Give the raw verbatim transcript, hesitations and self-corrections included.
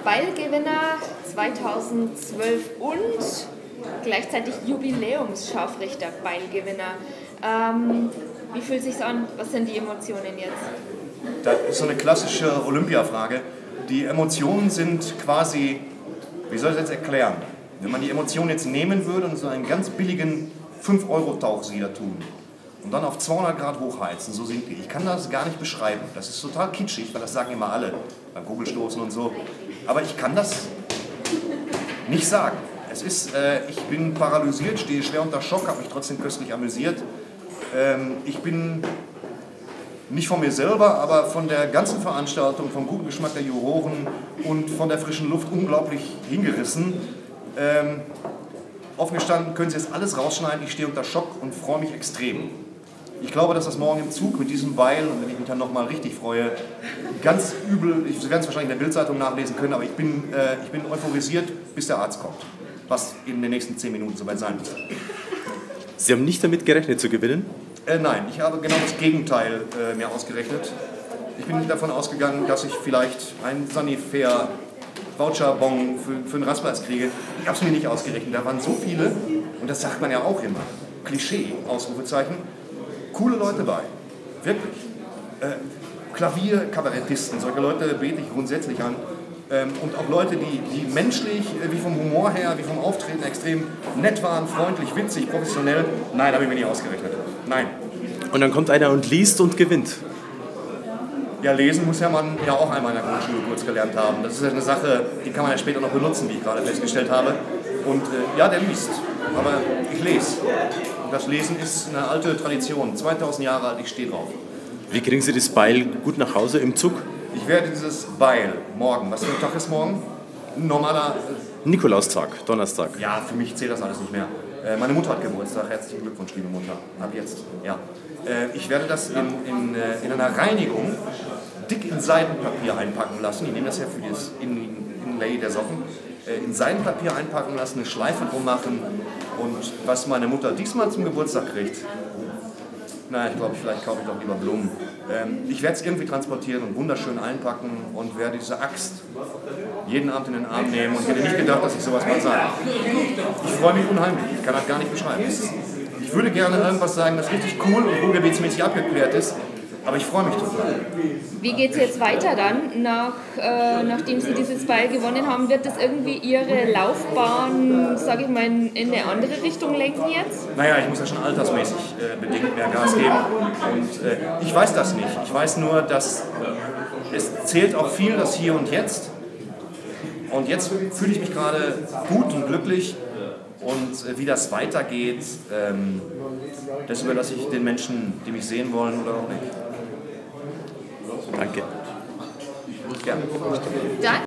Beilgewinner zweitausendzwölf und gleichzeitig Jubiläumsscharfrichter Beilgewinner. Ähm, wie fühlt es sich an? Was sind die Emotionen jetzt? Das ist so eine klassische Olympiafrage. Die Emotionen sind quasi, wie soll ich das jetzt erklären? Wenn man die Emotionen jetzt nehmen würde und so einen ganz billigen fünf Euro Tauchsieder tun und dann auf zweihundert Grad hochheizen, so sind die. Ich kann das gar nicht beschreiben. Das ist total kitschig, weil das sagen immer alle beim Kugelstoßen und so. Aber ich kann das nicht sagen. Es ist, äh, ich bin paralysiert, stehe schwer unter Schock, habe mich trotzdem köstlich amüsiert. Ähm, ich bin nicht von mir selber, aber von der ganzen Veranstaltung, vom guten Geschmack der Juroren und von der frischen Luft unglaublich hingerissen. Ähm, offen gestanden können Sie jetzt alles rausschneiden, ich stehe unter Schock und freue mich extrem. Ich glaube, dass das morgen im Zug mit diesem Beil, und wenn ich mich dann nochmal richtig freue, ganz übel, Sie werden es wahrscheinlich in der Bildzeitung nachlesen können, aber ich bin, äh, ich bin euphorisiert, bis der Arzt kommt, was in den nächsten zehn Minuten soweit sein muss. Sie haben nicht damit gerechnet zu gewinnen? Äh, nein, ich habe genau das Gegenteil äh, mir ausgerechnet. Ich bin davon ausgegangen, dass ich vielleicht einen Sanifair Voucherbon für, für einen Rastplatz kriege. Ich habe es mir nicht ausgerechnet. Da waren so viele, und das sagt man ja auch immer, Klischee, Ausrufezeichen, coole Leute bei. Wirklich. Äh, Klavierkabarettisten, solche Leute bete ich grundsätzlich an. Ähm, und auch Leute, die, die menschlich, äh, wie vom Humor her, wie vom Auftreten extrem nett waren, freundlich, witzig, professionell. Nein, habe ich mir nicht ausgerechnet. Nein. Und dann kommt einer und liest und gewinnt. Ja, lesen muss ja man ja auch einmal in der Grundschule kurz gelernt haben. Das ist ja eine Sache, die kann man ja später noch benutzen, wie ich gerade festgestellt habe. Und äh, ja, der liest. Aber ich lese. Und das Lesen ist eine alte Tradition. zweitausend Jahre alt, ich stehe drauf. Wie kriegen Sie das Beil gut nach Hause im Zug? Ich werde dieses Beil morgen, was für ein Tag ist morgen? Ein normaler... Äh, Nikolaustag, Donnerstag. Ja, für mich zählt das alles nicht mehr. Äh, meine Mutter hat Geburtstag. Herzlichen Glückwunsch, liebe Mutter. Ab jetzt. Ja. Äh, ich werde das in, in, äh, in einer Reinigung dick in Seidenpapier einpacken lassen. Ich nehme das ja für das Inlay der Socken. Äh, in Seidenpapier einpacken lassen, eine Schleife drum machen. Und was meine Mutter diesmal zum Geburtstag kriegt, na, ich glaube, vielleicht kaufe ich doch lieber Blumen. Ähm, ich werde es irgendwie transportieren und wunderschön einpacken und werde diese Axt jeden Abend in den Arm nehmen. Und ich hätte nicht gedacht, dass ich sowas mal sage. Ich freue mich unheimlich. Ich kann das gar nicht beschreiben. Ich würde gerne irgendwas sagen, das richtig cool und ruhrgebietsmäßig abgeklärt ist. Aber ich freue mich total. Wie geht es jetzt weiter dann, nach, äh, nachdem Sie dieses Beil gewonnen haben? Wird das irgendwie Ihre Laufbahn, sage ich mal, in eine andere Richtung lenken jetzt? Naja, ich muss ja schon altersmäßig äh, bedingt mehr Gas geben. Und äh, ich weiß das nicht. Ich weiß nur, dass es zählt auch viel das Hier und Jetzt. Und jetzt fühle ich mich gerade gut und glücklich. Und äh, wie das weitergeht, ähm, das überlasse ich den Menschen, die mich sehen wollen oder auch nicht. Danke. Gerne. Danke.